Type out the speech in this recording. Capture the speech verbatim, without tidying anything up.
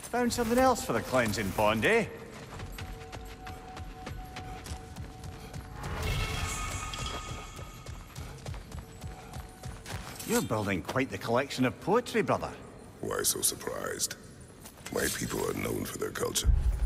Found something else for the cleansing pond, eh? You're building quite the collection of poetry, brother. Why so surprised? My people are known for their culture.